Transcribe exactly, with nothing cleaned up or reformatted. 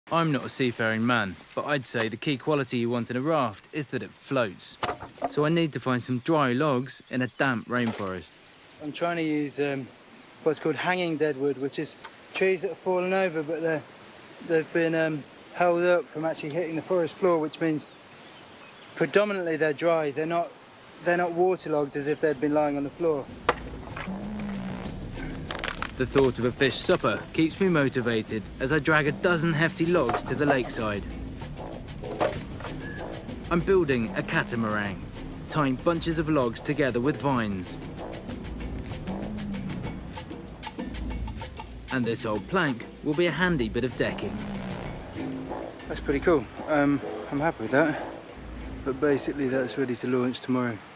I'm not a seafaring man, but I'd say the key quality you want in a raft is that it floats. So I need to find some dry logs in a damp rainforest. I'm trying to use um, what's called hanging deadwood, which is trees that have fallen over, but they're, they've been um, held up from actually hitting the forest floor, which means predominantly they're dry. They're not, they're not waterlogged as if they'd been lying on the floor. The thought of a fish supper keeps me motivated as I drag a dozen hefty logs to the lakeside. I'm building a catamaran, tying bunches of logs together with vines. And this old plank will be a handy bit of decking. That's pretty cool. Um, I'm happy with that. But basically that's ready to launch tomorrow.